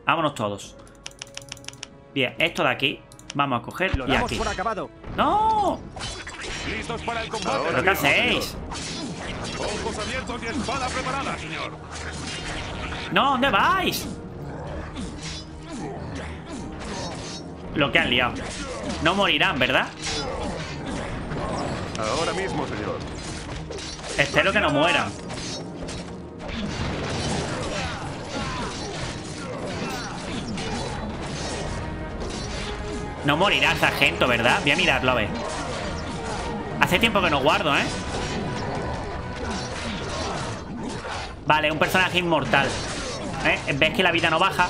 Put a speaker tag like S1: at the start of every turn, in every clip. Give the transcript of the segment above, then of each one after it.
S1: Vámonos todos. Bien, esto de aquí. Vamos a coger
S2: Lo
S1: y
S2: damos
S1: aquí.
S2: por acabado.
S1: ¡No!
S3: Listos para el combate.
S1: ¿Pero qué hacéis?
S3: Ojos abiertos y espada preparada, señor.
S1: ¡No! ¿Dónde vais? Lo que han liado. No morirán, ¿verdad?
S3: Ahora mismo, señor.
S1: Espero que no mueran. No morirá el sargento, ¿verdad? Voy a mirarlo, a ver. Hace tiempo que no guardo, ¿eh? Vale, un personaje inmortal. ¿Ves que la vida no baja?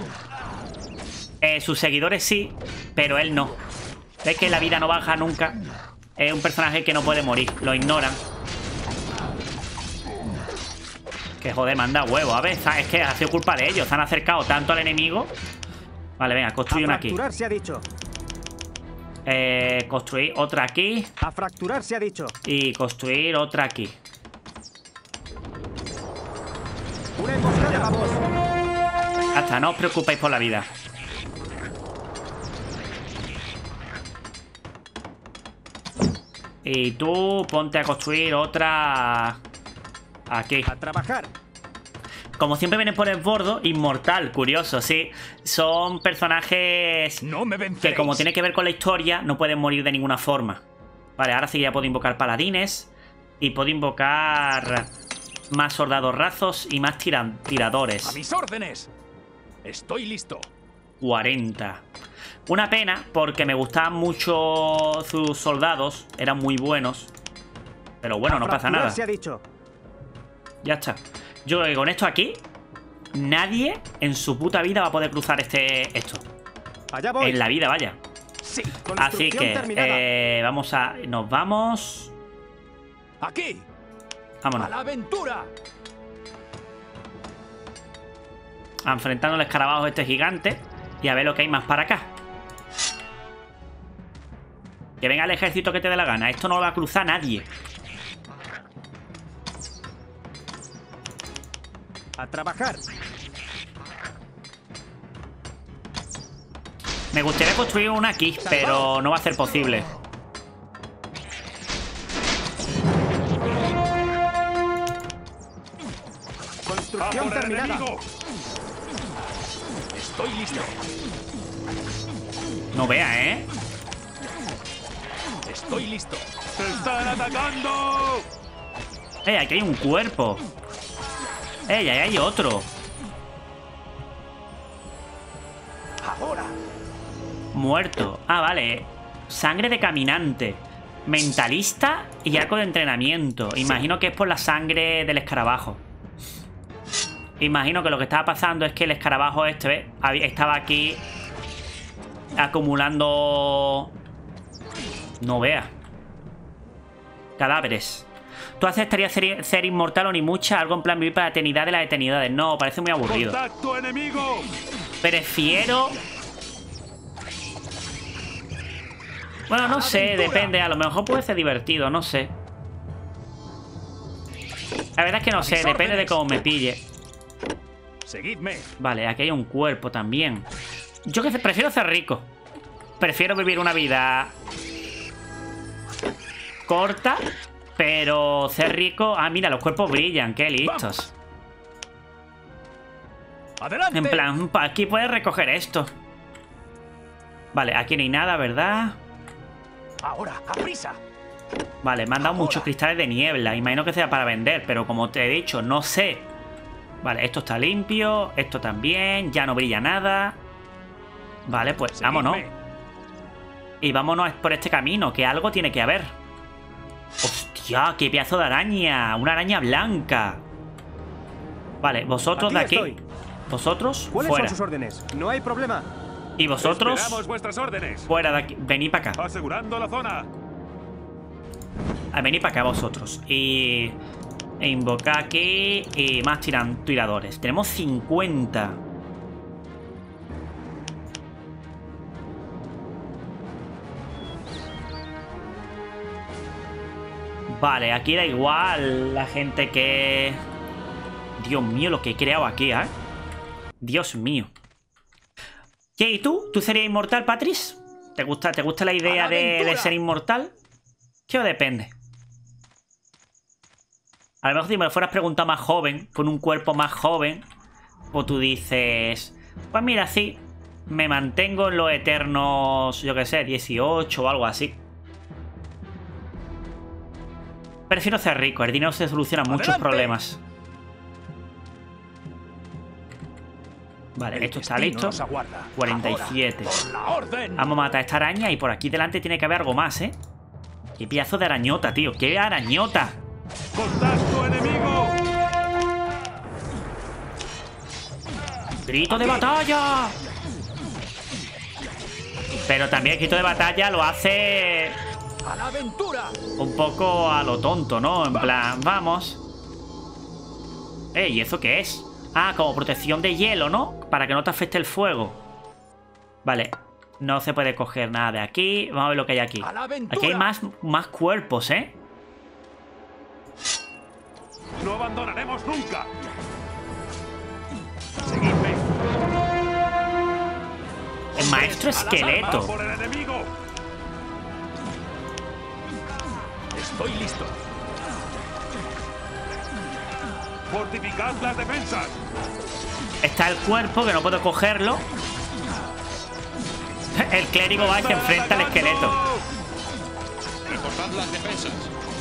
S1: Sus seguidores sí, pero él no. ¿Ves que la vida no baja nunca? Es un personaje que no puede morir. Lo ignoran. Que joder, manda huevo. A ver, es que ha sido culpa de ellos. Se han acercado tanto al enemigo. Vale, venga, construye una aquí.
S2: A fracturar se ha dicho.
S1: Construir otra aquí.
S2: A fracturar se ha dicho.
S1: Y construir otra aquí.
S2: Una emboscada, vamos.
S1: Hasta no os preocupéis por la vida. Y tú ponte a construir otra aquí.
S2: A trabajar.
S1: Como siempre vienen por el bordo, inmortal, curioso, sí. Son personajes
S3: No me
S1: que
S3: venceréis.
S1: como tiene que ver con la historia, no pueden morir de ninguna forma. Vale, ahora sí ya puedo invocar paladines. Y puedo invocar más soldados razos y más tiradores.
S3: A mis órdenes. Estoy listo.
S1: 40. Una pena, porque me gustaban mucho sus soldados. Eran muy buenos. Pero bueno, no pasa nada.
S2: Se ha dicho.
S1: Ya está. Yo creo que con esto aquí, nadie en su puta vida va a poder cruzar esto.
S2: Allá voy.
S1: En la vida, vaya.
S2: Sí.
S1: Así que,
S2: terminada.
S1: vamos a... Nos vamos...
S3: Aquí.
S1: Vámonos.
S3: A la aventura.
S1: Enfrentando al escarabajo este gigante. Y a ver lo que hay más para acá. Que venga el ejército que te dé la gana. Esto no lo va a cruzar nadie.
S2: A trabajar.
S1: Me gustaría construir una aquí, pero no va a ser posible.
S2: Construcción
S3: ¡Ahora,
S2: terminada.
S3: enemigo! Estoy listo.
S1: No vea, ¿eh?
S3: Estoy listo. ¡Se están atacando!
S1: Aquí hay un cuerpo. Ahí hay otro.
S3: Ahora.
S1: Muerto. Ah, vale. Sangre de caminante. Mentalista y arco de entrenamiento. Imagino que es por la sangre del escarabajo. Imagino que lo que estaba pasando es que el escarabajo este, ¿ves? Estaba aquí acumulando... No vea. Cadáveres. ¿Tú aceptarías ser inmortal o ni mucha? Algo en plan vivir para la eternidad de las eternidades. No, parece muy aburrido.
S3: ¡Contacto enemigo!
S1: Prefiero... Bueno, no sé, depende. A lo mejor puede ser divertido, no sé. La verdad es que no sé, depende de cómo me pille.
S3: Seguidme.
S1: Vale, aquí hay un cuerpo también. Yo que prefiero ser rico. Prefiero vivir una vida corta, pero ser rico... Ah, mira, los cuerpos brillan, qué listos.
S3: Adelante.
S1: En plan, aquí puedes recoger esto. Vale, aquí no hay nada, ¿verdad?
S3: Ahora, a prisa.
S1: Vale, me han dado muchos cristales de niebla. Imagino que sea para vender, pero como te he dicho, no sé. Vale, esto está limpio. Esto también. Ya no brilla nada. Vale, pues
S3: Seguidme.
S1: vámonos. Y vámonos por este camino, que algo tiene que haber. ¡Hostia! ¡Qué pedazo de araña! Una araña blanca. Vale, vosotros de aquí.
S2: Estoy.
S1: Vosotros,
S2: ¿Cuáles
S1: fuera.
S2: son sus órdenes? No hay problema.
S1: Y vosotros,
S3: Esperamos vuestras órdenes.
S1: fuera de aquí. Venid para acá.
S3: Asegurando la zona.
S1: Venid para acá vosotros. Y... E invocar aquí. Y más tiradores. Tenemos 50. Vale, aquí da igual la gente que... Dios mío, lo que he creado aquí, ¿eh? Dios mío. ¿Qué? ¿Y tú? ¿Tú serías inmortal, Patrice? ¿Te gusta la idea de ser inmortal? ¿Qué o depende? A lo mejor si me lo fueras preguntado más joven, con un cuerpo más joven, o tú dices, pues mira, sí, me mantengo en los eternos, yo qué sé, 18 o algo así. Prefiero ser rico, el dinero se soluciona muchos problemas. Vale, esto está listo. 47. Vamos a matar a esta araña y por aquí delante tiene que haber algo más, ¿eh? ¡Qué pedazo de arañota, tío! ¡Qué arañota!
S3: ¡Contacto enemigo!
S1: ¡Grito de batalla! Pero también el grito de batalla lo hace
S2: ¡A la aventura!
S1: un poco a lo tonto, ¿no? En plan, vamos. ¿Y eso qué es? Ah, como protección de hielo, ¿no? Para que no te afecte el fuego. Vale. No se puede coger nada de aquí. Vamos a ver lo que hay aquí. Aquí hay más cuerpos, ¿eh?
S3: ¡No abandonaremos nunca! ¡Seguidme!
S1: El maestro esqueleto.
S3: ¡Por el enemigo!
S2: Estoy listo.
S3: ¡Fortificad las defensas!
S1: Está el cuerpo, que no puedo cogerlo. El clérigo va y se enfrenta al esqueleto.
S3: ¡Reforzad las defensas!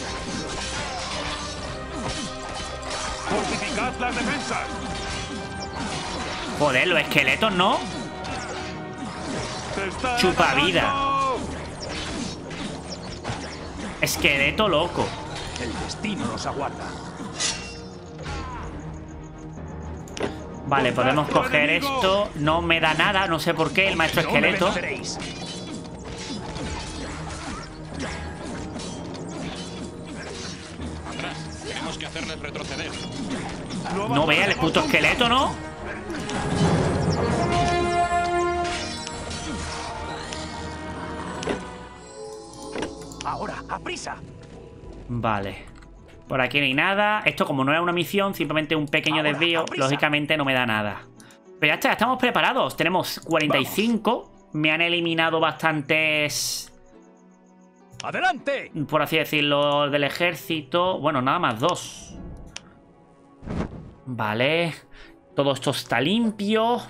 S3: ¡Fortificad las defensas!
S1: Joder, los esqueletos no. Chupa vida. Esqueleto loco.
S2: El destino nos aguarda.
S1: Vale, podemos coger esto. No me da nada, no sé por qué. El maestro esqueleto.
S3: Atrás, tenemos que hacerles retroceder.
S1: No vea el puto esqueleto, ¿no?
S2: Ahora, a prisa.
S1: Vale. Por aquí no hay nada. Esto como no es una misión, simplemente un pequeño desvío, lógicamente no me da nada. Pero ya está, estamos preparados. Tenemos 45. Vamos. Me han eliminado bastantes...
S2: ¡Adelante!
S1: Por así decirlo, del ejército. Bueno, nada más 2. Vale. Todo esto está limpio.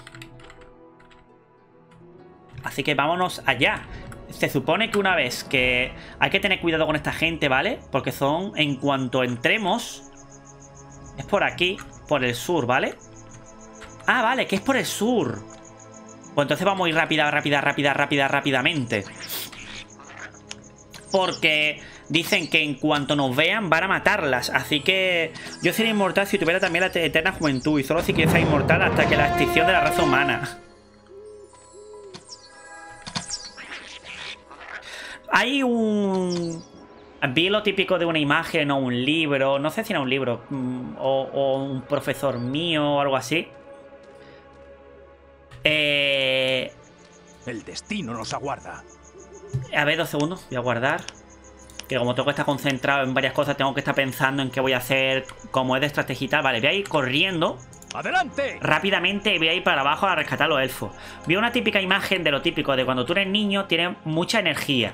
S1: Así que vámonos allá. Se supone que una vez que... Hay que tener cuidado con esta gente, ¿vale? Porque son... En cuanto entremos... Es por aquí. Por el sur, ¿vale? Ah, vale, que es por el sur. Pues entonces vamos a ir rápidamente. Porque dicen que en cuanto nos vean van a matarlas. Así que yo sería inmortal si tuviera también la eterna juventud. Y solo si quiero ser inmortal hasta que la extinción de la raza humana. Hay un... Vi lo típico de una imagen o un libro. No sé si era un libro. O un profesor mío o algo así.
S2: El destino nos aguarda.
S1: A ver, 2 segundos. Voy a guardar. Que como tengo que estar concentrado en varias cosas, tengo que estar pensando en qué voy a hacer. Como es de estrategia y tal. Vale, voy a ir corriendo.
S2: ¡Adelante!
S1: Rápidamente voy a ir para abajo a rescatar a los elfos. Vi una típica imagen de lo típico de cuando tú eres niño, tienes mucha energía.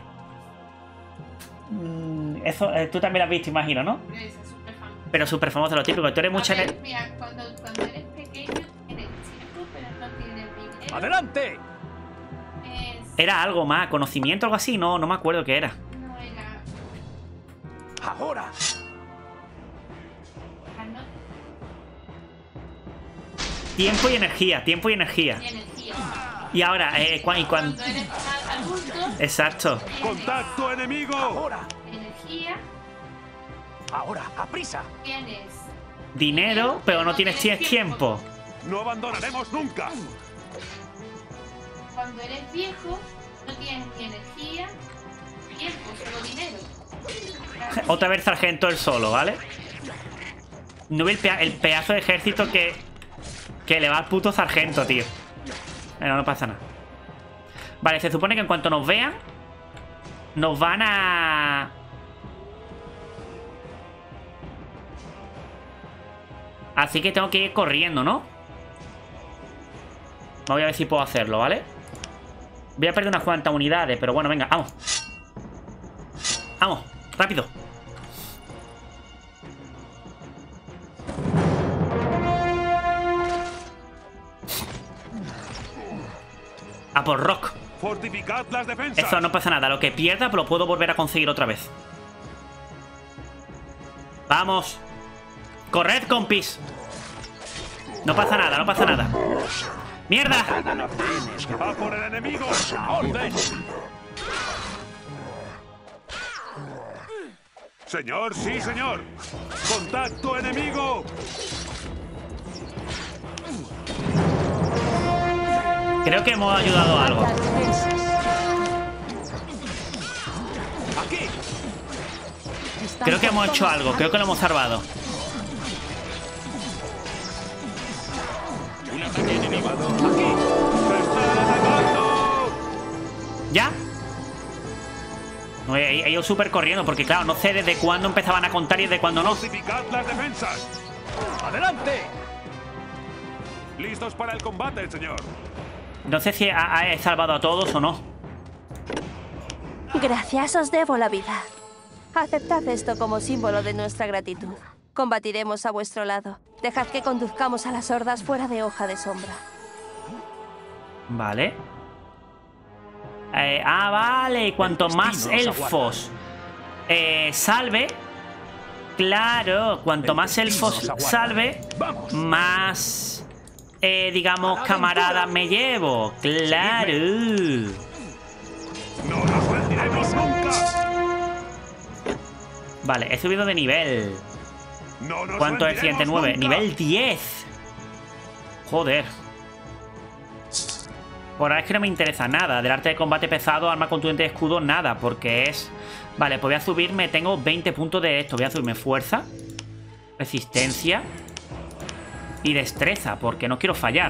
S1: Eso tú también lo has visto, imagino, ¿no?
S4: Es súper famoso.
S1: Pero súper famoso, lo típico. Tú eres mucha energía.
S4: Mira, cuando eres pequeño, eres chico, pero no tienes dinero.
S2: ¡Adelante!
S1: Era algo más, conocimiento, algo así. No me acuerdo qué era.
S4: No era...
S2: ¡Ahora!
S1: Tiempo y energía,
S4: Y energía.
S1: Y ahora,
S4: Cuando eres adulto,
S1: exacto.
S3: ¡Contacto enemigo!
S2: ¡Ahora!
S4: energía,
S2: ¡Ahora! ¡A prisa!
S4: tienes
S1: Dinero, pero no tienes tiempo.
S3: ¡No abandonaremos nunca!
S4: Cuando eres viejo, no tienes ni energía, tiempo, solo dinero.
S1: Otra vez sargento el solo, ¿vale? No ve el pedazo de ejército que le va al puto sargento, tío. No pasa nada. Vale, se supone que en cuanto nos vean, nos van a... Así que tengo que ir corriendo, ¿no? Voy a ver si puedo hacerlo, ¿vale? Voy a perder unas cuantas unidades, pero bueno, venga, vamos. Vamos, rápido. A por Rock.
S3: Fortificad las defensas.
S1: Eso no pasa nada. Lo que pierda, pues lo puedo volver a conseguir otra vez. Vamos. Corred, compis. No pasa nada, no pasa nada. ¡Mierda!
S3: ¡A por el enemigo!
S2: ¡Orden!
S3: Señor, sí, señor. ¡Contacto enemigo!
S1: Creo que hemos ayudado a algo.
S2: ¡Aquí!
S1: Creo que hemos hecho algo. Creo que lo hemos salvado.
S2: ¡Un ataque enemigo! ¡Aquí!
S3: ¡Se están atacando!
S1: ¿Ya? No, he ido súper corriendo porque, claro, no sé desde cuándo empezaban a contar y desde cuándo no.
S3: Fortificad las defensas.
S2: ¡Adelante!
S3: Listos para el combate, señor.
S1: No sé si he salvado a todos o no.
S5: Gracias, os debo la vida. Aceptad esto como símbolo de nuestra gratitud. Combatiremos a vuestro lado. Dejad que conduzcamos a las hordas fuera de Hoja de Sombra.
S1: Vale. Vale. Cuanto más elfos salve. Claro, cuanto más elfos salve, más... digamos, camaradas me llevo. Claro.
S3: ¡No nos rendiremos nunca!
S1: Vale, he subido de nivel.
S3: No nos
S1: ¿Cuánto es el siguiente?
S3: rendiremos
S1: 9.
S3: nunca.
S1: Nivel 10. Joder. Por ahora es que no me interesa nada. Del arte de combate pesado, arma contundente de escudo, nada. Porque es... Vale, pues voy a subirme. Tengo 20 puntos de esto. Voy a subirme fuerza, resistencia y destreza, porque no quiero fallar.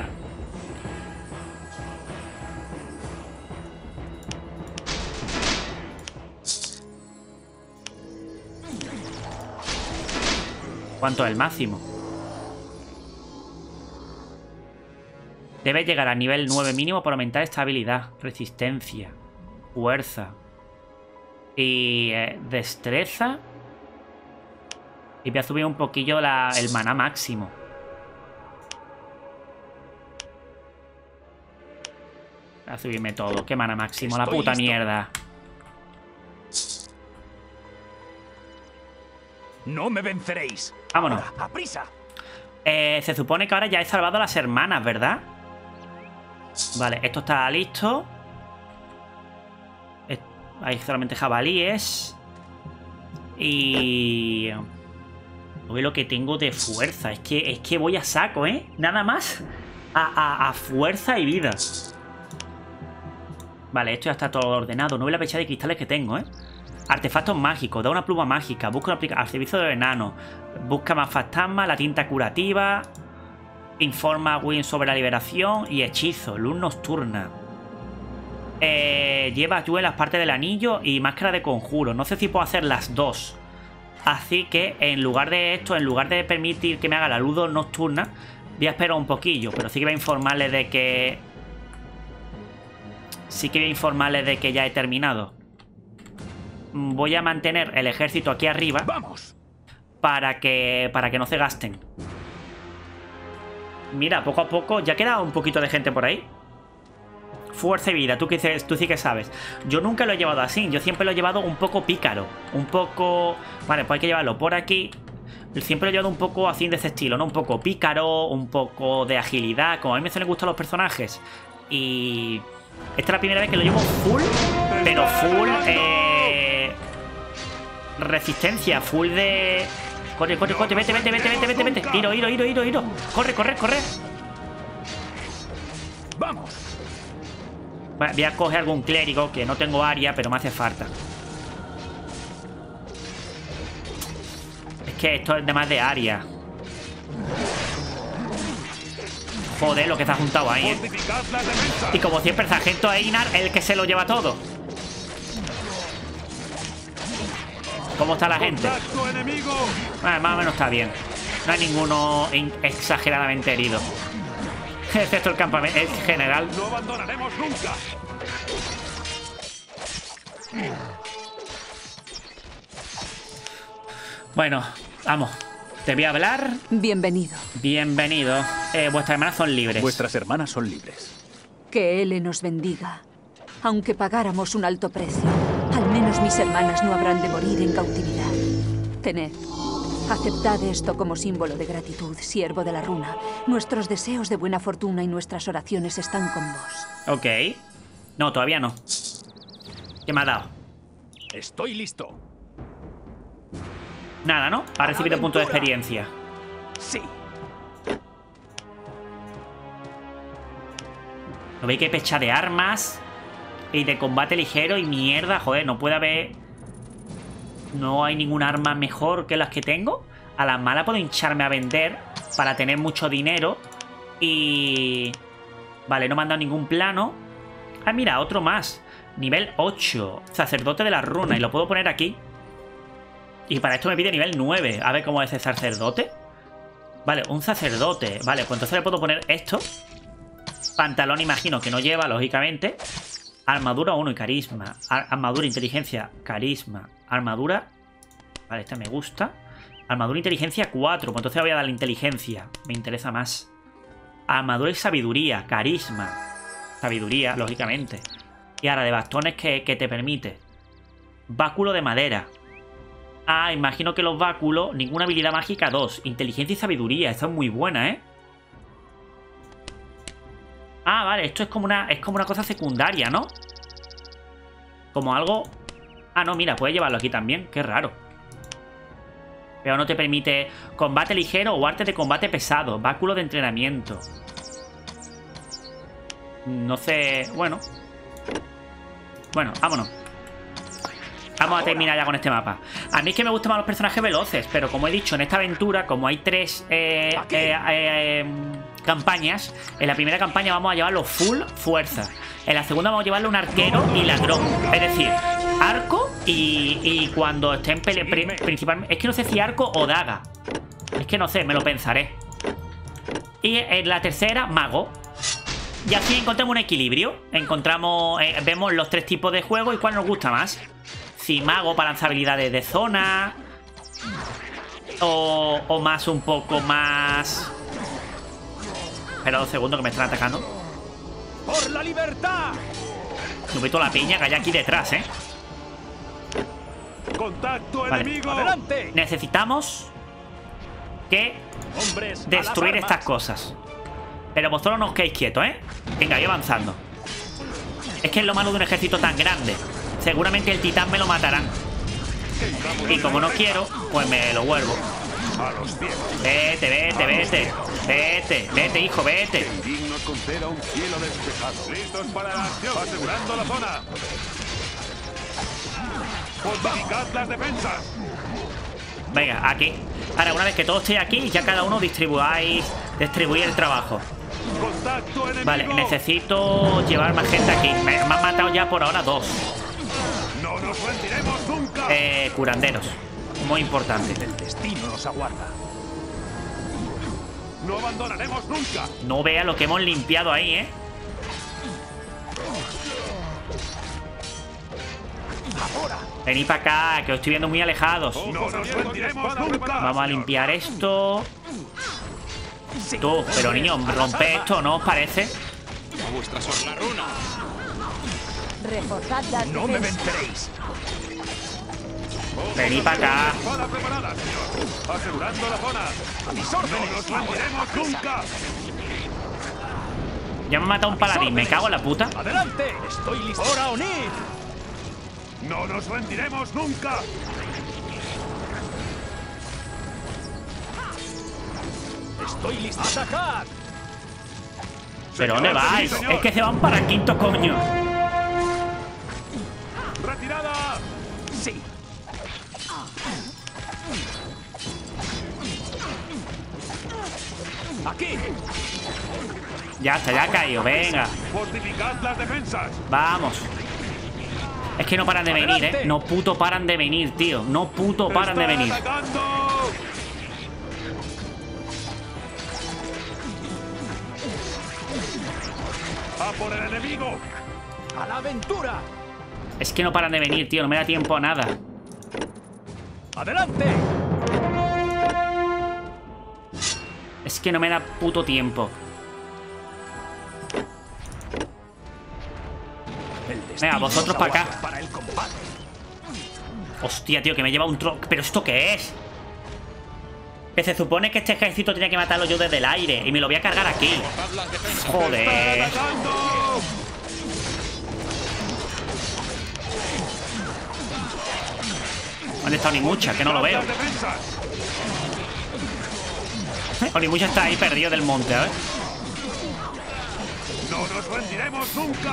S1: ¿Cuánto es el máximo? Debe llegar a nivel 9 mínimo para aumentar estabilidad, resistencia, fuerza y destreza. Y voy a subir un poquillo el maná máximo. Voy a subirme todo. ¿Qué maná máximo? La
S2: Estoy
S1: puta
S2: listo.
S1: mierda.
S2: ¡No me venceréis!
S1: Vámonos.
S2: Ahora, ¡a prisa!
S1: Se supone que ahora ya he salvado a las hermanas, ¿verdad? Vale, esto está listo. Hay solamente jabalíes. Y... Uy, lo que tengo de fuerza. Es que voy a saco, ¿eh? Nada más a fuerza y vida. Vale, esto ya está todo ordenado. No ve la fecha de cristales que tengo, ¿eh? Artefactos mágicos. Da una pluma mágica. Busca una aplicación al servicio del enano. Busca más fantasmas. La tinta curativa. Informa a Win sobre la liberación. Y hechizo. Luz nocturna. Lleva tú en las partes del anillo. Y máscara de conjuro. No sé si puedo hacer las dos. Así que en lugar de esto, en lugar de permitir que me haga la luz nocturna, voy a esperar un poquillo. Pero sí que voy a informarles de que... Sí que voy a informarles de que ya he terminado. Voy a mantener el ejército aquí arriba.
S2: ¡Vamos!
S1: Para que no se gasten. Mira, poco a poco ya queda un poquito de gente por ahí. Fuerza y vida, tú sí que sabes. Yo nunca lo he llevado así. Yo siempre lo he llevado un poco pícaro. Un poco... Vale, pues hay que llevarlo por aquí. Siempre lo he llevado un poco así de ese estilo, ¿no? Un poco pícaro, un poco de agilidad. Como a mí me suelen gustar los personajes. Y... Esta es la primera vez que lo llevo full. Pero full... Resistencia, full de... Corre, corre, corre, vete, vete, vete, vete, vete, vete. Iro, iro, iro, iro, iro. Corre, corre, corre.
S2: ¡Vamos!
S1: Voy a coger algún clérigo, que no tengo área, pero me hace falta. Es que esto es de más de área. Joder, lo que se ha juntado ahí, ¿eh?
S3: Fortificad las defensas.
S1: Y como siempre, el sargento Einar es el que se lo lleva todo. ¿Cómo está la gente?
S3: ¡Contacto enemigo!
S1: Más o menos está bien. No hay ninguno exageradamente herido. Excepto el campamento, el general.
S3: ¡No abandonaremos nunca!
S1: Bueno, vamos. Te voy a hablar.
S6: Bienvenido.
S1: Bienvenido. Vuestras hermanas son libres.
S2: Vuestras hermanas son libres.
S6: Que L nos bendiga. Aunque pagáramos un alto precio, al menos mis hermanas no habrán de morir en cautividad. Tened. Aceptad esto como símbolo de gratitud, siervo de la runa. Nuestros deseos de buena fortuna y nuestras oraciones están con vos.
S1: Ok. No, todavía no. ¿Qué me ha dado?
S2: Estoy listo.
S1: Nada, ¿no? Ha recibido punto de experiencia.
S2: Sí.
S1: ¿No veis que pecha de armas? Y de combate ligero y mierda. Joder, no puede haber... No hay ningún arma mejor que las que tengo. A la mala puedo hincharme a vender para tener mucho dinero. Y... Vale, no me han dado ningún plano. Ah, mira, otro más. Nivel 8. Sacerdote de la runa. Y lo puedo poner aquí. Y para esto me pide nivel 9. A ver cómo es ese sacerdote. Vale, un sacerdote. Vale, pues entonces le puedo poner esto. Pantalón imagino que no lleva, lógicamente. Armadura 1 y carisma. Armadura, inteligencia, carisma. Armadura. Vale, esta me gusta. Armadura, inteligencia 4. Pues entonces voy a dar la inteligencia. Me interesa más. Armadura y sabiduría. Carisma. Sabiduría, lógicamente. Y ahora de bastones que te permite. Báculo de madera. Ah, imagino que los báculos. Ninguna habilidad mágica 2. Inteligencia y sabiduría. Esta es muy buena, ¿eh? Ah, vale, esto es como una cosa secundaria, ¿no? Como algo... Ah, no, mira, puedes llevarlo aquí también. Qué raro. Pero no te permite combate ligero o arte de combate pesado. Báculo de entrenamiento. No sé... Bueno. Bueno, vámonos. Vamos a terminar ya con este mapa. A mí es que me gustan más los personajes veloces, pero como he dicho, en esta aventura, como hay 3 campañas, en la primera campaña vamos a llevarlo full fuerza. En la segunda vamos a llevarlo un arquero y ladrón. Es decir, arco y cuando esté en pelea principalmente... Es que no sé si arco o daga. Es que no sé, me lo pensaré. Y en la tercera, mago. Y así encontramos un equilibrio. Encontramos... vemos los 3 tipos de juego y cuál nos gusta más. Si mago para lanzabilidades de zona. O más un poco más... Espera 2 segundos que me están atacando.
S2: ¡Por la libertad!
S1: Me meto la piña que hay aquí detrás, ¿eh?
S3: ¡Contacto
S1: Vale.
S3: enemigo!
S2: ¡Adelante!
S1: Necesitamos que
S2: Hombres,
S1: destruir
S2: a las
S1: estas
S2: armas.
S1: cosas. Pero vosotros no os quedéis quietos, ¿eh? Venga, voy avanzando. Es que es lo malo de un ejército tan grande. Seguramente el titán me lo matarán. Y como no quiero, pues me lo vuelvo.
S3: A los pies.
S1: Vete, vete, vete. Vete, vete, hijo, vete.
S3: Dignos con cera un cielo despejado. Listos para la acción. Asegurando la zona. Fortificad las defensas.
S1: Venga, aquí. Ahora, una vez que todo esté aquí, ya cada uno distribuir el trabajo.
S3: Contacto enemigo.
S1: Vale, necesito llevar más gente aquí. Me han matado ya por ahora 2.
S3: No nos rendiremos nunca.
S1: Curanderos. Muy importante.
S2: El destino nos aguarda.
S3: No abandonaremos nunca.
S1: No vea lo que hemos limpiado ahí, ¿eh?
S2: Ahora.
S1: Venid para acá, que os estoy viendo muy alejados.
S3: No nos rendiremos nunca.
S1: Vamos a limpiar esto. Tú, pero niño, rompe esto, ¿no os parece?
S2: A vuestras órdenes. La runa.
S5: Reforzad las
S2: No me
S5: defensas.
S2: venceréis.
S1: Venid para acá.
S3: Espada preparada, señor. Asegurando la zona.
S2: A mis
S3: No
S2: órdenes.
S3: nos rendiremos nunca.
S1: Ya me ha matado un paladín, me cago en la puta.
S2: Adelante. Estoy listo. ¡Hora unir!
S3: No nos rendiremos nunca.
S2: Estoy listo. ¡Atacad!
S1: ¿Pero dónde
S3: Señor,
S1: vais?
S3: sí, señor.
S1: Es que se van para quinto, coño.
S3: Retirada.
S2: Sí. Aquí.
S1: Ya está, ya ha caído, venga.
S3: Fortificad las defensas.
S1: Vamos. Es que no paran de venir, ¿eh? No puto paran de venir, tío. No puto paran de
S3: Están
S1: venir.
S3: atacando. A por el enemigo.
S2: ¡A la aventura!
S1: Es que no paran de venir, tío. No me da tiempo a nada.
S2: ¡Adelante!
S1: Es que no me da puto tiempo. Venga, vosotros para acá.
S2: Para el combate.
S1: Hostia, tío, que me lleva un troc. ¿Pero esto qué es? Que se supone que este ejército tenía que matarlo yo desde el aire. Y me lo voy a cargar aquí. Joder. ¿Dónde está Onimucha? Que no lo veo. Onimucha está ahí perdido del monte, a ver.
S3: ¡No nos rendiremos nunca!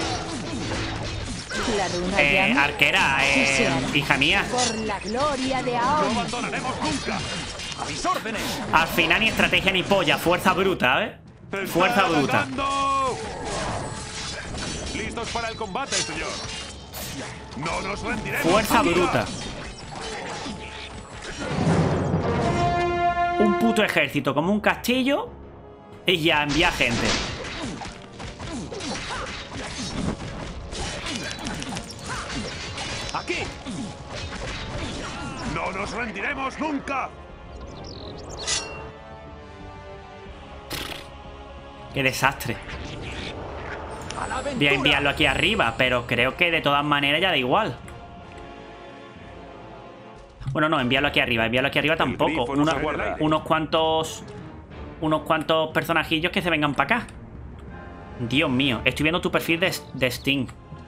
S6: La runa llama.
S1: Arquera,
S6: Sí, señor.
S1: hija mía.
S6: Por la gloria de
S3: ¡No
S6: Aon.
S3: abandonaremos nunca!
S2: ¡A mis órdenes!
S1: Al final ni estrategia ni polla. Fuerza bruta, ¿eh?
S3: ¡Te
S1: Fuerza
S3: están
S1: bruta.
S3: atacando! ¡Listos para el combate, señor! ¡No nos rendiremos!
S1: Fuerza
S3: nunca!
S1: bruta. Un puto ejército como un castillo. Y ya envía gente.
S2: ¡Aquí!
S3: ¡No nos rendiremos nunca!
S1: Qué desastre.
S2: ¡A la
S1: Voy a
S2: aventura!
S1: enviarlo aquí arriba, pero creo que de todas maneras ya da igual. Bueno, no, enviarlo aquí arriba. Enviarlo aquí arriba tampoco.
S3: grifo nos aguarda.
S1: Unos cuantos personajillos que se vengan para acá. Dios mío, estoy viendo tu perfil de Steam.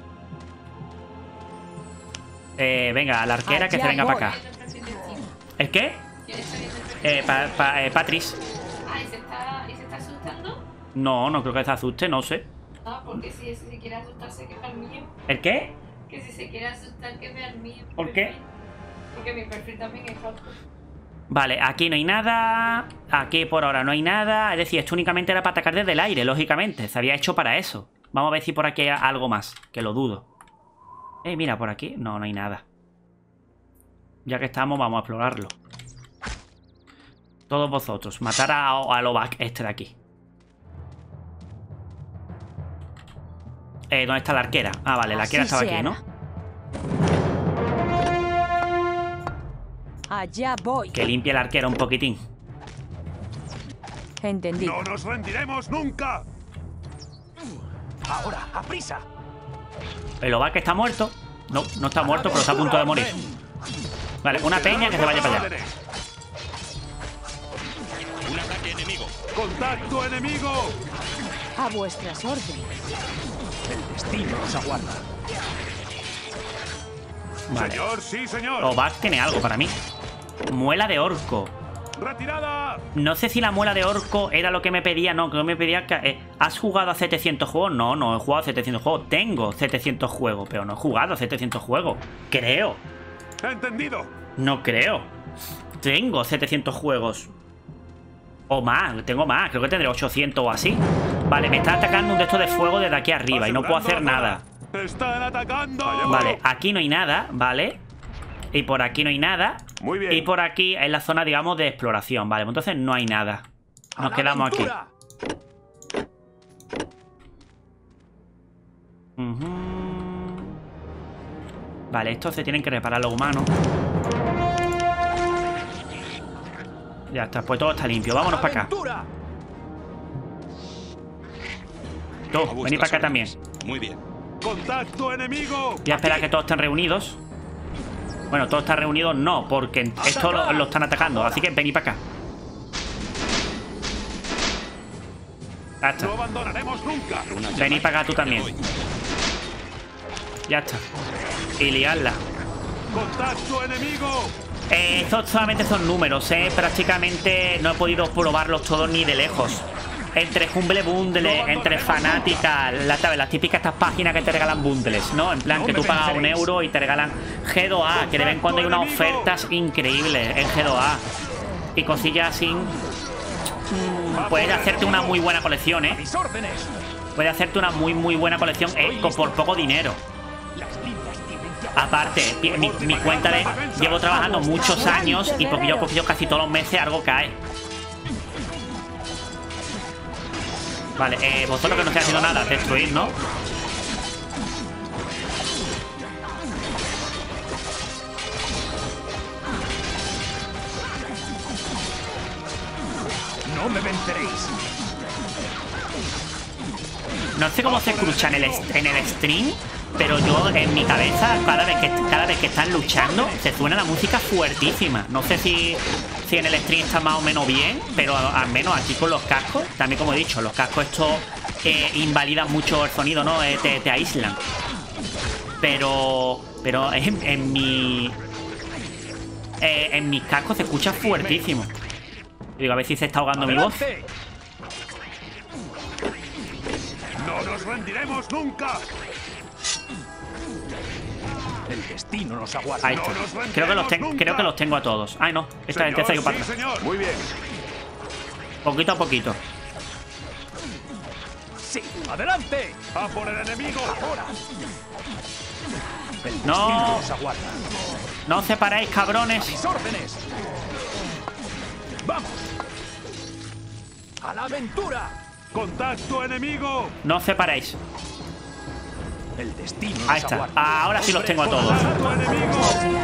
S1: Venga, la arquera que se venga para acá. ¿El qué? Patrice.
S4: Ah, ¿y se está asustando?
S1: No, no creo que se asuste, no sé.
S4: No, porque si se quiere asustarse, que vea el mío.
S1: ¿El qué?
S4: Que si se quiere asustar, que vea el mío.
S1: ¿Por qué?
S4: Porque mi perfil también es alto.
S1: Vale, aquí no hay nada. Aquí por ahora no hay nada. Es decir, esto únicamente era para atacar desde el aire, lógicamente. Se había hecho para eso. Vamos a ver si por aquí hay algo más, que lo dudo. Mira, por aquí. No, no hay nada. Ya que estamos, vamos a explorarlo. Todos vosotros. Matar a Lovak, este de aquí. ¿Dónde está la arquera? Ah, vale, la arquera
S6: Así
S1: estaba
S6: se
S1: aquí, ¿no?
S6: hará. Allá voy.
S1: Que limpie la arquera un poquitín.
S6: Entendido.
S3: ¡No nos rendiremos nunca!
S2: ¡Ahora, a prisa!
S1: El Lovak está muerto. No, no está muerto, pero está a punto de morir. Vale, una peña que se vaya para allá.
S2: ¡Un ataque enemigo!
S3: ¡Contacto enemigo!
S6: A vuestras órdenes.
S2: El destino nos aguarda.
S1: Vale.
S3: Señor, sí, señor.
S1: Lovak tiene algo para mí. Muela de orco.
S3: ¡Retirada!
S1: No sé si la muela de orco era lo que me pedía. No, creo que me pedía que... ¿Has jugado a 700 juegos? No, no he jugado a 700 juegos. Tengo 700 juegos, pero no he jugado a 700 juegos. Creo.
S3: ¡Entendido!
S1: No creo. Tengo 700 juegos. O más, tengo más. Creo que tendré 800 o así. Vale, me está atacando un de estos de fuego desde aquí arriba y no puedo hacer nada.
S3: ¡Están atacando!
S1: Vale, aquí no hay nada, ¿vale? Y por aquí no hay nada.
S3: Muy bien.
S1: Y por aquí es la zona, digamos, de exploración. Vale, pues entonces no hay nada. Nos quedamos aquí. Vale, estos se tienen que reparar los humanos. Ya está, pues todo está limpio. Vámonos para acá. Tú, venid para acá también.
S2: Muy bien.
S3: ¡Contacto enemigo!
S1: Voy a esperar a que todos estén reunidos. Bueno, todos están reunidos no, porque esto lo están atacando. Así que venid para acá. Ya está.
S3: ¡No abandonaremos nunca!
S1: Venid para acá tú también. Ya está. Y liarla.
S3: ¡Contacto enemigo!
S1: Estos solamente son números, prácticamente no he podido probarlos todos ni de lejos. Entre Humble Bundle, entre fanáticas, las típicas estas páginas que te regalan bundles, ¿no? En plan que tú pagas €1 y te regalan G2A, que de vez en cuando hay unas ofertas increíbles en G2A. Y cosillas así. Puedes hacerte una muy buena colección, ¿eh?
S2: ¡Mis órdenes!
S1: Puedes hacerte una muy buena colección por poco dinero. Aparte, mi cuenta de... Llevo trabajando muchos años y poquillo a poquillo casi todos los meses algo cae. Vale, vosotros que no estáis haciendo nada, destruir, ¿no?
S2: No me venceréis.
S1: No sé cómo se escucha en el stream, pero yo en mi cabeza, cada vez que están luchando, se suena la música fuertísima. No sé si en el stream está más o menos bien, pero al menos aquí con los cascos, también como he dicho, los cascos estos invalidan mucho el sonido, ¿no? Te aíslan. Pero en mis cascos se escucha fuertísimo. Digo, a ver si se está ahogando mi voz.
S2: ¡Adelante!
S3: ¡No nos rendiremos nunca!
S2: El destino nos aguarda.
S1: Ahí está. Creo que los tengo a todos. Ay, no. Esta gente se ha ido para
S3: Sí,
S1: atrás.
S3: señor. Muy bien.
S1: Poquito a poquito.
S2: ¡Sí! ¡Adelante!
S3: ¡A por el enemigo!
S2: ¡Ahora! El
S1: No.
S2: destino nos aguarda.
S1: No os separéis, cabrones.
S2: ¡Mis órdenes! ¡Vamos! ¡A la aventura!
S3: ¡Contacto enemigo!
S1: No os separéis.
S2: El destino nos
S1: Ahí está.
S2: aguarda.
S1: Ahora sí los tengo a todos.
S3: ¡Contacto enemigo!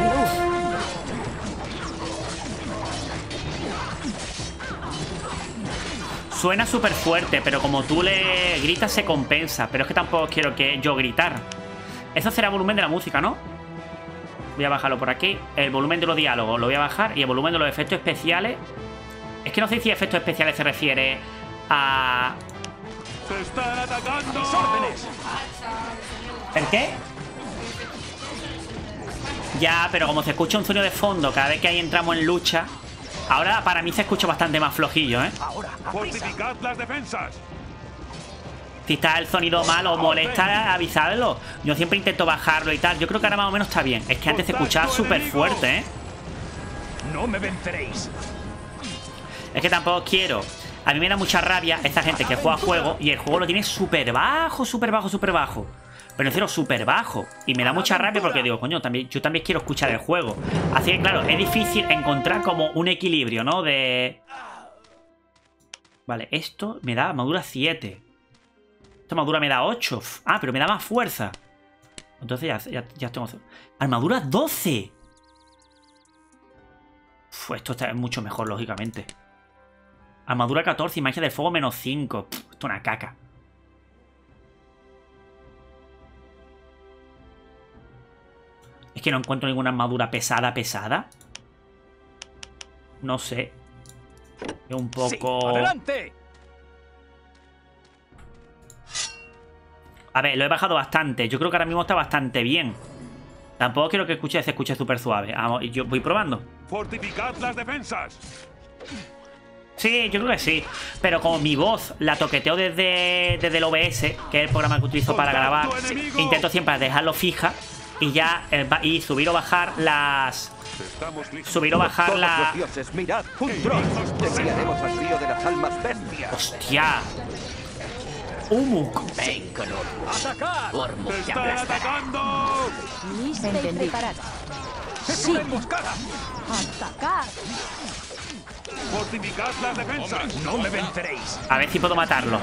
S1: Suena súper fuerte, pero como tú le gritas se compensa. Pero es que tampoco quiero que yo gritar. Eso será el volumen de la música, ¿no? Voy a bajarlo por aquí. El volumen de los diálogos lo voy a bajar. Y el volumen de los efectos especiales. Es que no sé si efectos especiales se refiere a...
S3: ¡Se están atacando!
S2: ¡Mis órdenes!
S1: ¿El qué? Ya, pero como se escucha un sonido de fondo cada vez que ahí entramos en lucha. Ahora para mí se escucha bastante más flojillo, ¿eh?
S2: ¡Ahora! ¡A prisa!
S3: ¡Fortificad las defensas!
S1: Si está el sonido mal o molesta, avisadlo. Yo siempre intento bajarlo y tal. Yo creo que ahora más o menos está bien. Es que antes se escuchaba súper fuerte, ¿eh?
S2: ¡No me venceréis!
S1: Es que tampoco quiero. A mí me da mucha rabia esta gente que juega juego y el juego lo tiene súper bajo, súper bajo, súper bajo. Pero en serio, súper bajo. Y me da mucha rabia porque digo, coño, yo también quiero escuchar el juego. Así que claro, es difícil encontrar como un equilibrio, ¿no? Vale, esto me da armadura 7. Esta armadura me da 8. Ah, pero me da más fuerza. Entonces ya tengo... Armadura 12. Esto está mucho mejor, lógicamente. Armadura 14 y magia del fuego menos 5. Esto es una caca. Es que no encuentro ninguna armadura pesada. No sé. Es un poco...
S2: ¡Sí! ¡Adelante!
S1: A ver, lo he bajado bastante. Yo creo que ahora mismo está bastante bien. Tampoco quiero que se escuche súper suave. Vamos, yo voy probando.
S3: ¡Fortificad las defensas!
S1: Sí, yo creo que sí. Pero como mi voz la toqueteo desde el OBS, que es el programa que utilizo para grabar, intento siempre dejarlo fija y ya y subir o bajar las...
S3: Estamos listos.
S1: Subir o bajar
S7: Todos
S1: la...
S7: los dioses, mirad, un troll. Desviaremos al río de las almas bestias.
S1: ¡Hostia! ¡Humuk!
S2: ¡Atacar!
S3: ¡Se están atacando!
S5: Lista y preparada.
S2: ¡Sí! ¡Emboscada!
S5: ¡Atacar!
S3: ¡Fortificad las defensas!
S2: ¡No me venceréis!
S1: A ver si puedo matarlo.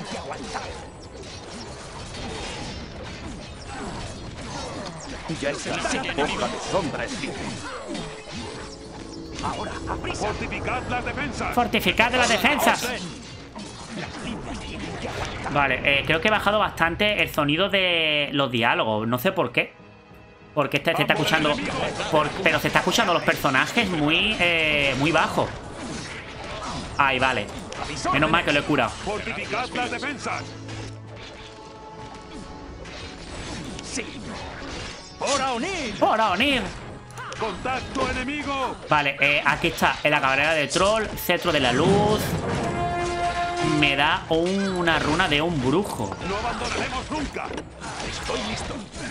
S7: Ya está, hoja de sombra estirpe.
S2: ¡Ahora! ¡A prisa!
S3: ¡Fortificad las defensas!
S1: ¡Fortificad las defensas! Vale, creo que he bajado bastante el sonido de los diálogos. No sé por qué. Porque se está escuchando... pero se está escuchando los personajes muy bajo. Ahí, vale. Menos mal que lo he curado.
S3: ¡Fortificad las defensas!
S2: ¡Sí! ¡Hora unir!
S1: ¡Hora unir!
S3: ¡Contacto enemigo!
S1: Vale, aquí está. En la caballería de troll, cetro de la luz. Me da una runa de un brujo.
S3: ¡No abandonaremos nunca!
S2: ¡Estoy listo!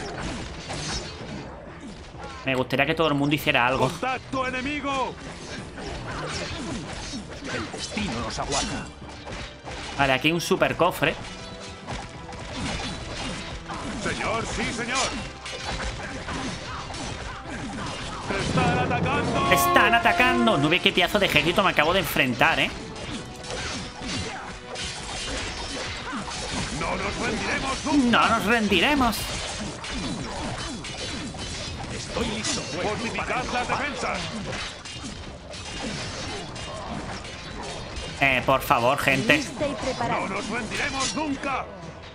S1: Me gustaría que todo el mundo hiciera algo.
S3: ¡Contacto enemigo!
S2: El destino nos aguarda.
S1: Vale, aquí hay un super cofre.
S3: ¡Señor, sí, señor! ¡Están atacando!
S1: ¡Están atacando! No ve qué pedazo de ejército me acabo de enfrentar, ¿eh?
S3: ¡No nos rendiremos nunca!
S1: ¡No nos rendiremos!
S2: Estoy listo.
S3: ¡Fortificad las defensas!
S1: Por favor, gente.
S5: Lista y preparada.
S3: ¡No nos rendiremos nunca!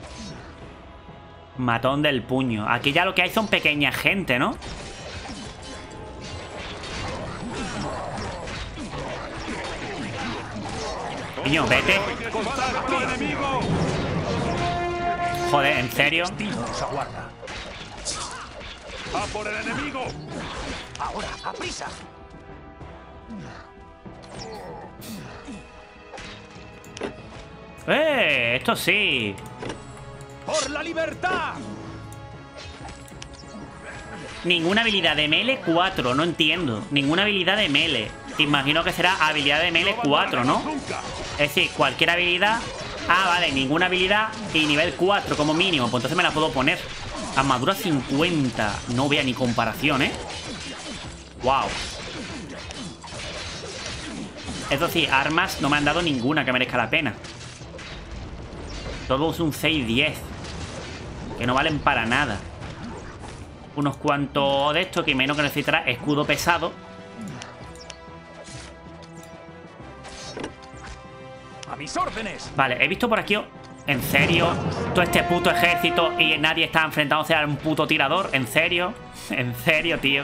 S1: Matón del puño. Aquí ya lo que hay son pequeña gente, ¿no? Niño, vete.
S3: ¡Contacto enemigo!
S1: Joder, ¿en serio?
S2: El destino nos aguarda.
S3: ¡A por el enemigo!
S2: Ahora, a prisa.
S1: Esto sí.
S2: ¡Por la libertad!
S1: Ninguna habilidad de melee 4, no entiendo. Ninguna habilidad de melee. Imagino que será habilidad de melee 4, ¿no?
S3: Nunca.
S1: Es decir, cualquier habilidad. Ah, vale, ninguna habilidad y nivel 4 como mínimo. Pues entonces me la puedo poner. Armadura 50. No vea ni comparación, ¿eh? Wow. Eso sí, armas no me han dado ninguna que merezca la pena. Todo es un 6-10. Que no valen para nada. Unos cuantos de estos que menos que necesitará escudo pesado.
S2: ¡A mis órdenes!
S1: Vale, he visto por aquí... ¿En serio? Todo este puto ejército y nadie está enfrentándose a un puto tirador. ¿En serio? ¿En serio, tío?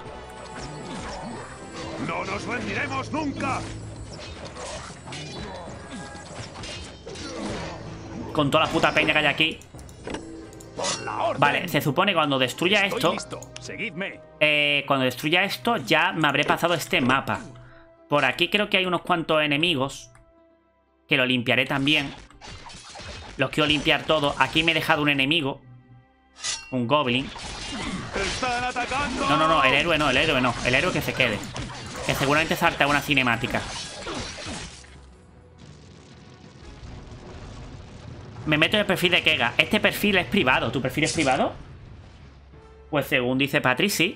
S3: ¡No nos rendiremos nunca!
S1: Con toda la puta peña que hay aquí.
S2: ¡Por la orden!
S1: Vale, se supone que cuando destruya
S2: Estoy
S1: esto...
S2: listo. Seguidme.
S1: Cuando destruya esto ya me habré pasado este mapa. Por aquí creo que hay unos cuantos enemigos. Que lo limpiaré también. Los quiero limpiar todos. Aquí me he dejado un enemigo. Un goblin.
S3: ¡Están atacando!
S1: No, no, no, el héroe no, el héroe no. El héroe que se quede. Que seguramente salta una cinemática. Me meto en el perfil de Kega. Este perfil es privado. ¿Tu perfil es privado? Pues según dice Patri, sí.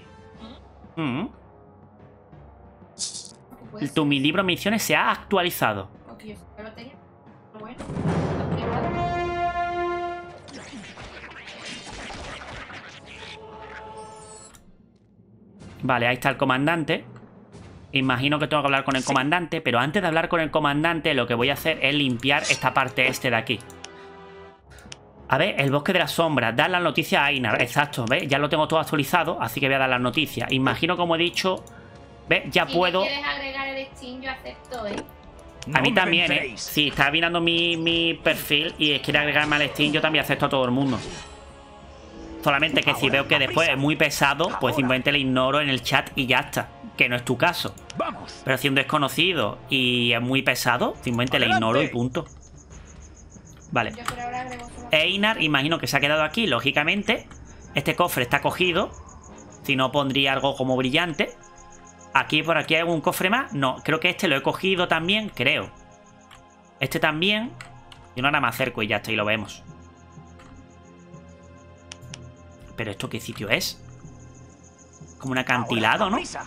S4: Pues,
S1: Tu mi libro misiones se ha actualizado.
S4: ok, yo lo tenía. Pero bueno, está privado.
S1: Vale, ahí está el comandante. Imagino que tengo que hablar con el comandante, pero antes de hablar con el comandante lo que voy a hacer es limpiar esta parte este de aquí. A ver, el bosque de las sombras. Dar las noticias a Einar. Exacto, ¿ves? Ya lo tengo todo actualizado, así que voy a dar las noticias. Imagino, como he dicho, ¿ves? Ya
S4: Si
S1: puedo...
S4: me quieres agregar el Steam, yo acepto, ¿eh?
S1: A mí
S2: No me
S1: también, ¿eh?
S2: vendréis.
S1: Si está mirando mi perfil y quiere agregarme al Steam, yo también acepto a todo el mundo. Solamente que si veo que después es muy pesado, pues simplemente le ignoro en el chat y ya está. Que no es tu caso.
S2: ¡Vamos!
S1: Pero si un desconocido y es muy pesado, simplemente le ignoro y punto. Vale.
S4: Yo por ahora agrego solo...
S1: Einar, imagino que se ha quedado aquí, lógicamente. Este cofre está cogido. Si no, pondría algo como brillante. Aquí, por aquí hay algún cofre más. No, creo que este lo he cogido también, creo. Este también. Y ahora me acerco y ya está, y lo vemos. ¿Pero esto qué sitio es? Como un acantilado,
S2: Ahora, a
S1: ¿no?
S2: prisa.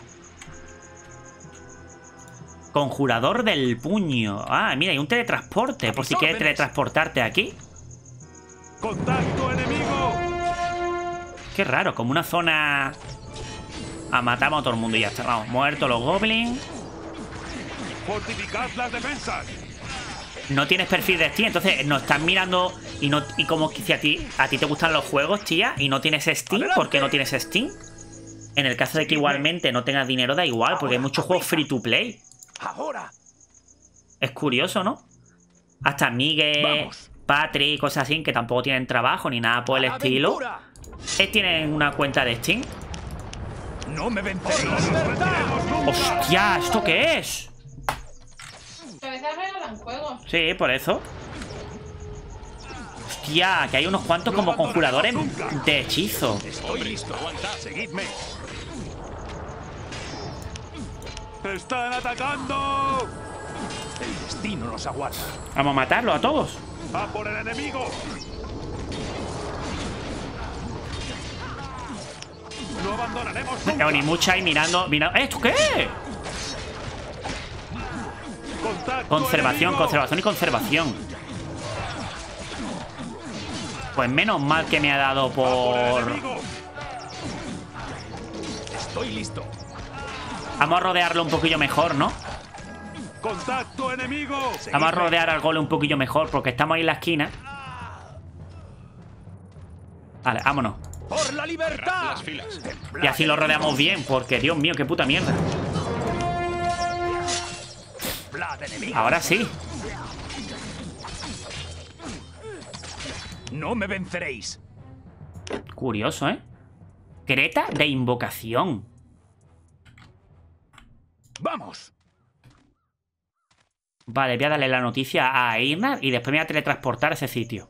S1: Conjurador del puño. Ah, mira, hay un teletransporte. Por si quieres
S2: órdenes.
S1: teletransportarte aquí.
S3: ¡Contacto enemigo!
S1: Qué raro, como una zona... Ah, matamos a todo el mundo y ya está. Vamos, muertos los goblins.
S3: ¡Fortificad las defensas!
S1: No tienes perfil de Steam, entonces nos estás mirando y como que si a ti te gustan los juegos, tía, y no tienes Steam, ¿por qué no tienes Steam? En el caso de que igualmente no tengas dinero, da igual, porque hay muchos juegos free to play.
S2: Ahora.
S1: Es curioso, ¿no? Hasta Miguel,
S2: Vamos.
S1: Patrick, cosas así, que tampoco tienen trabajo ni nada por el estilo.
S2: ¡Aventura!
S1: Tienen una cuenta de Steam.
S2: No me venceréis.
S1: ¡Hostia! ¿Esto qué es?
S4: A veces regalan juegos.
S1: Sí, por eso. Hostia, que hay unos cuantos como conjuradores de hechizo.
S2: Estoy listo. Seguidme.
S3: ¡Están atacando!
S2: El destino nos aguarda.
S1: Vamos a matarlos a todos.
S3: ¡A por el enemigo! ¡No abandonaremos nunca!
S1: Ni mucha ahí mirando... ¿Esto qué es?
S3: ¡Contacto
S1: Conservación,
S3: enemigo!
S1: conservación y conservación. Pues menos mal que me ha dado
S3: ¡A por el
S1: por...
S3: enemigo!
S2: Estoy listo.
S1: Vamos a rodearlo un poquillo mejor, ¿no?
S3: ¡Contacto enemigo!
S1: Vamos a rodear al golem un poquillo mejor porque estamos ahí en la esquina. Vale, vámonos.
S2: ¡Por la libertad!
S3: Las filas.
S1: Y así lo rodeamos bien, porque Dios mío, qué puta mierda.
S2: Templad, enemigo.
S1: Ahora sí.
S2: No me venceréis.
S1: Curioso, ¿eh? Creta de invocación.
S2: ¡Vamos!
S1: Vale, voy a darle la noticia a Einar y después me voy a teletransportar a ese sitio.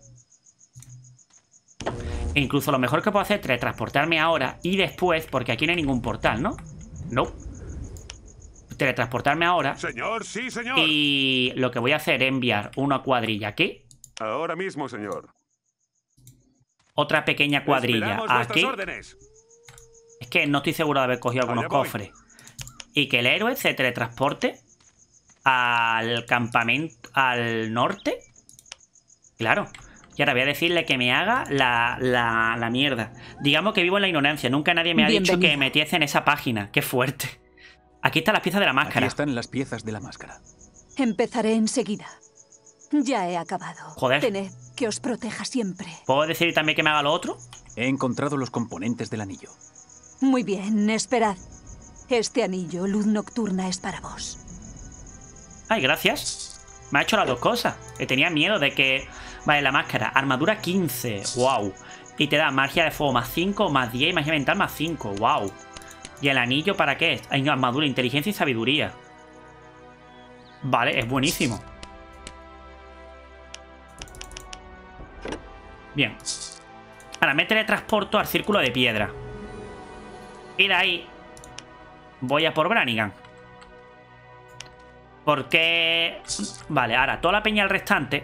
S1: E incluso lo mejor que puedo hacer es teletransportarme ahora y después, porque aquí no hay ningún portal, ¿no? No. Teletransportarme ahora.
S3: Señor, sí, señor.
S1: Y lo que voy a hacer es enviar una cuadrilla aquí.
S3: Ahora mismo, señor.
S1: Otra pequeña cuadrilla
S3: Esperamos vuestras
S1: aquí.
S3: órdenes.
S1: Es que no estoy seguro de haber cogido algunos
S3: Allá voy.
S1: cofres. Y que el héroe se teletransporte al campamento al norte. Claro. Y ahora voy a decirle que me haga la mierda. Digamos que vivo en la ignorancia. Nunca nadie me ha dicho
S6: Bienvenido.
S1: que metiese en esa página. Qué fuerte. Aquí están las piezas de la
S8: Aquí
S1: máscara.
S8: están las piezas de la máscara.
S6: Empezaré enseguida. Ya he acabado.
S1: Joder.
S6: Tened que os proteja siempre.
S1: ¿Puedo decir también que me haga lo otro?
S8: He encontrado los componentes del anillo.
S6: Muy bien, esperad. Este anillo, luz nocturna, es para vos.
S1: Ay, gracias. Me ha hecho las dos cosas. Que tenía miedo de que... Vale, la máscara. Armadura 15. Wow. Y te da magia de fuego más 5, más 10 y magia mental más 5. Wow. ¿Y el anillo para qué es? Hay armadura, inteligencia y sabiduría. Vale, es buenísimo. Bien. Ahora me teletransporto al círculo de piedra. Y de ahí voy a por Brannigan. Porque... Vale, ahora toda la peña al restante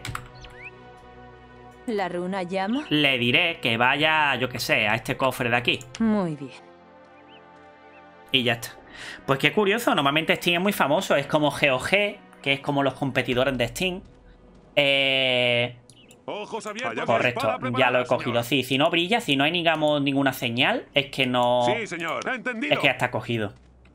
S5: ¿La runa llama?
S1: le diré que vaya, yo que sé, a este cofre de aquí.
S5: Muy bien.
S1: Y ya está. Pues qué curioso, normalmente Steam es muy famoso. Es como GOG, que es como los competidores de Steam.
S3: Ojos abiertos.
S1: Correcto,
S3: Espada
S1: ya
S3: preparada,
S1: lo he cogido.
S3: señor.
S1: Sí, si no brilla, si no hay digamos ninguna señal, es que no...
S3: Sí, señor. Entendido.
S1: Es que ya está cogido.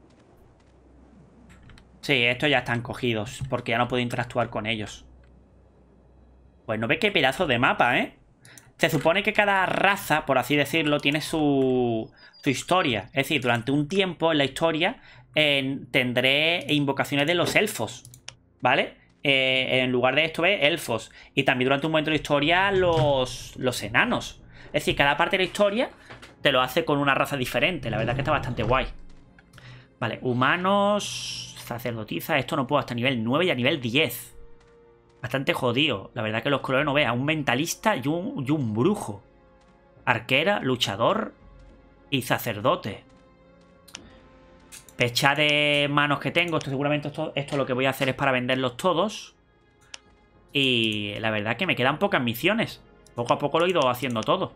S1: Sí, estos ya están cogidos, porque ya no puedo interactuar con ellos. Pues no ve qué pedazo de mapa, ¿eh? Se supone que cada raza, por así decirlo, tiene su historia. Es decir, durante un tiempo en la historia tendré invocaciones de los elfos, ¿vale? En lugar de esto, elfos. Y también durante un momento de la historia los enanos. Es decir, cada parte de la historia te lo hace con una raza diferente. La verdad que está bastante guay. Vale, humanos, sacerdotisa. Esto no puedo hasta nivel 9 y a nivel 10. Bastante jodido. La verdad que los colores no vean. Un mentalista y un brujo. Arquera, luchador y sacerdote. Pecha de manos que tengo. Esto seguramente esto lo que voy a hacer es para venderlos todos. Y la verdad que me quedan pocas misiones. Poco a poco lo he ido haciendo todo.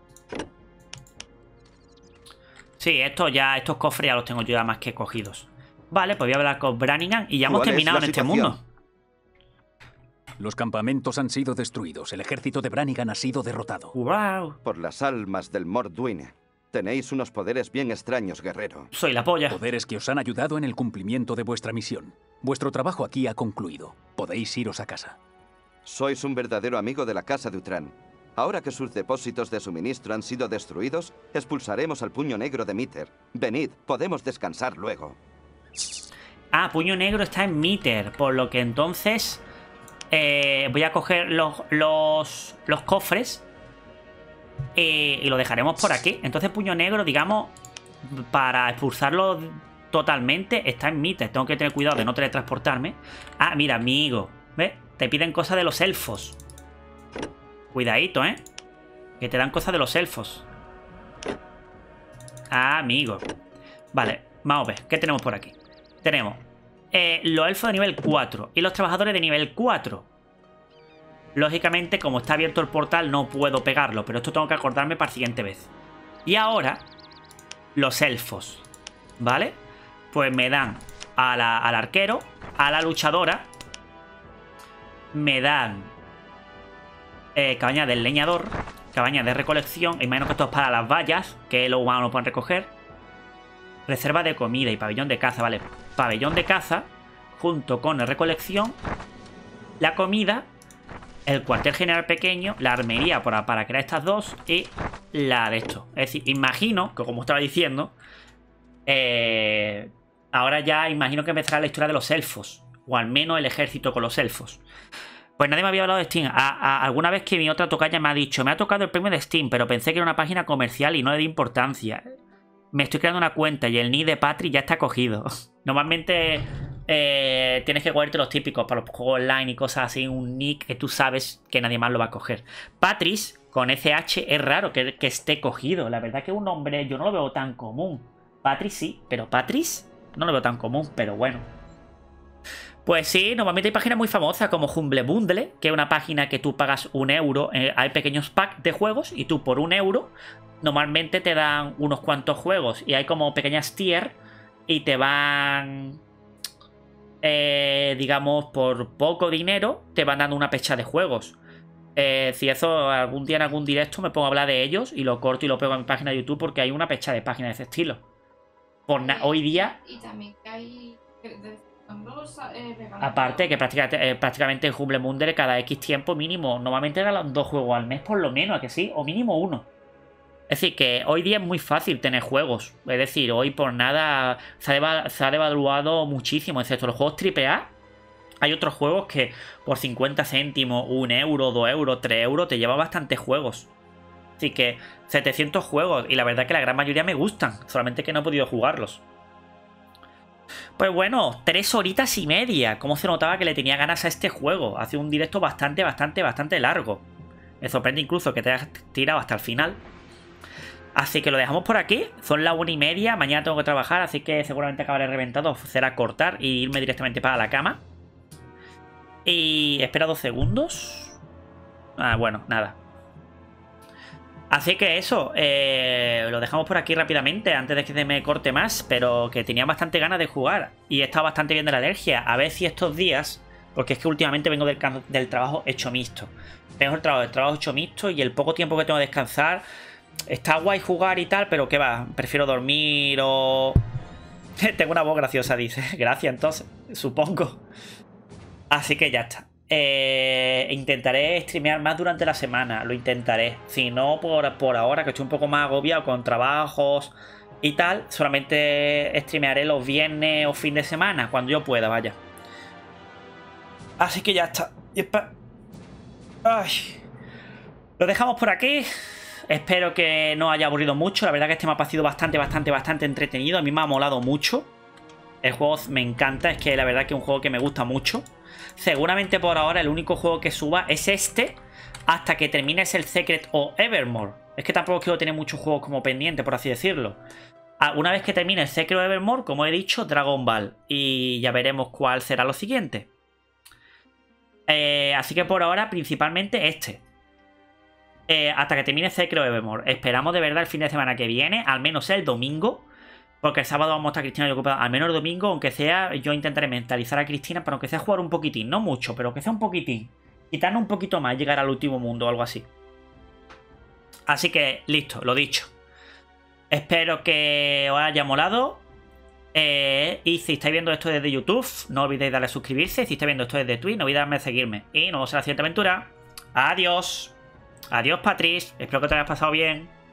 S1: Sí, estos cofres ya los tengo yo ya más que cogidos. Vale, pues voy a hablar con Brannigan y ya hemos
S7: ¿Cuál es
S1: terminado
S7: la
S1: en este
S7: situación?
S1: mundo.
S8: Los campamentos han sido destruidos. El ejército de Brannigan ha sido derrotado.
S1: ¡Wow!
S7: Por las almas del Morduin. Tenéis unos poderes bien extraños, guerrero.
S1: Soy la polla.
S8: Poderes que os han ayudado en el cumplimiento de vuestra misión. Vuestro trabajo aquí ha concluido. Podéis iros a casa.
S7: Sois un verdadero amigo de la Casa de Utrán. Ahora que sus depósitos de suministro han sido destruidos, expulsaremos al Puño Negro de Mitter. Venid, podemos descansar luego.
S1: Ah, Puño Negro está en Mitter. Por lo que entonces voy a coger los cofres y lo dejaremos por aquí. Entonces Puño Negro, digamos, para expulsarlo totalmente, está en Mitter. Tengo que tener cuidado de no teletransportarme. Ah, mira, amigo. ¿Ves? Te piden cosas de los elfos. Cuidadito, ¿eh? Que te dan cosas de los elfos. Ah, amigo. Vale, vamos a ver. ¿Qué tenemos por aquí? Tenemos los elfos de nivel 4 y los trabajadores de nivel 4. Lógicamente, como está abierto el portal, no puedo pegarlo, pero esto tengo que acordarme para la siguiente vez. Y ahora, los elfos. ¿Vale? Pues me dan al arquero, a la luchadora. Me dan cabaña del leñador, cabaña de recolección. Imagino que esto es para las vallas, que los humanos no pueden recoger. Reserva de comida y pabellón de caza, vale. Pabellón de caza junto con el recolección, la comida, el cuartel general pequeño, la armería para crear estas dos y la de esto. Es decir, imagino que, como estaba diciendo, ahora ya imagino que empezará la historia de los elfos, o al menos el ejército con los elfos. Pues nadie me había hablado de Steam. Alguna vez que mi otra tocaya me ha dicho, me ha tocado el premio de Steam, pero pensé que era una página comercial y no le di importancia. Me estoy creando una cuenta y el nick de Patri ya está cogido. Normalmente tienes que cogerte los típicos para los juegos online y cosas así, un nick que tú sabes que nadie más lo va a coger. Patris, con SH, es raro que esté cogido. La verdad que un nombre yo no lo veo tan común. Patris sí, pero Patris no lo veo tan común, pero bueno. Pues sí, normalmente hay páginas muy famosas como Humble Bundle, que es una página que tú pagas 1 euro, hay pequeños packs de juegos y tú por 1 euro normalmente te dan unos cuantos juegos y hay como pequeñas tier y te van, digamos, por poco dinero te van dando una pecha de juegos. Si eso algún día en algún directo me pongo a hablar de ellos y lo corto y lo pego a mi página de YouTube porque hay una pecha de páginas de ese estilo. Hoy día...
S4: Y también que hay...
S1: Aparte que prácticamente en Humble Bundle cada X tiempo mínimo, normalmente regalan 2 juegos al mes por lo menos, ¿a que sí? O mínimo 1. Es decir, que hoy día es muy fácil tener juegos. Es decir, hoy por nada se ha devaluado muchísimo, excepto los juegos AAA. Hay otros juegos que por 50 céntimos, 1 euro, 2 euros, 3 euros te llevan bastantes juegos. Así que 700 juegos y la verdad que la gran mayoría me gustan, solamente que no he podido jugarlos. Pues bueno, 3 horitas y media. Cómo se notaba que le tenía ganas a este juego. Hace un directo bastante largo. Me sorprende incluso que te hayas tirado hasta el final. Así que lo dejamos por aquí. Son las 1:30. Mañana tengo que trabajar, así que seguramente acabaré reventado. Será cortar e irme directamente para la cama. Y espera 2 segundos. Bueno, nada. Así que eso, lo dejamos por aquí rápidamente antes de que se me corte más, pero que tenía bastante ganas de jugar y he estado bastante bien de la alergia. A ver si estos días, porque es que últimamente vengo del trabajo hecho mixto. Tengo el trabajo hecho mixto y el poco tiempo que tengo de descansar, está guay jugar y tal, pero ¿qué va? Prefiero dormir o... Tengo una voz graciosa, dice. Gracias, entonces, supongo. Así que ya está. Intentaré streamear más durante la semana, lo intentaré. Si no, por ahora que estoy un poco más agobiado con trabajos y tal, solamente streamearé los viernes o fin de semana, cuando yo pueda, vaya. Así que ya está. Ay. Lo dejamos por aquí. Espero que no haya aburrido mucho. La verdad que este mapa ha sido bastante entretenido. A mí me ha molado mucho. El juego me encanta, es que la verdad que es un juego que me gusta mucho. Seguramente por ahora el único juego que suba es este, hasta que termines el Secret o Evermore. Es que tampoco quiero tener muchos juegos como pendiente, por así decirlo. Una vez que termine el Secret o Evermore, como he dicho, Dragon Ball. Y ya veremos cuál será lo siguiente. Así que por ahora, principalmente este. Hasta que termine Secret o Evermore. Esperamos de verdad el fin de semana que viene, al menos el domingo. Porque el sábado vamos a estar Cristina y ocupada. Al menos el domingo, aunque sea, yo intentaré mentalizar a Cristina para aunque sea jugar un poquitín. No mucho, pero que sea un poquitín. Quitarnos un poquito más, llegar al último mundo o algo así. Así que, listo, lo dicho. Espero que os haya molado. Y si estáis viendo esto desde YouTube, no olvidéis darle a suscribirse. Si estáis viendo esto desde Twitch, no olvidéis darme a seguirme. Y nos vemos en la siguiente aventura. Adiós. Adiós, Patrice. Espero que te hayas pasado bien.